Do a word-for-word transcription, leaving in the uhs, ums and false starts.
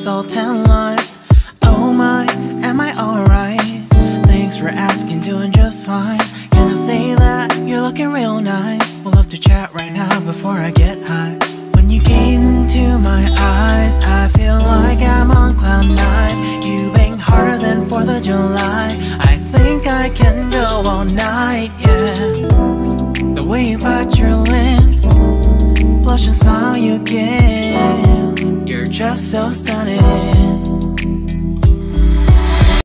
salt and lime. Oh my, am I alright? Thanks for asking, doing just fine. Can I say that you're looking real nice? We'll love to chat right now before I get high. When you gaze into my eyes, I feel like I'm on cloud nine. You bang harder than fourth of July. I think I can go all night, yeah. The way you bite your lips, blush and smile you give, you're just so stunning.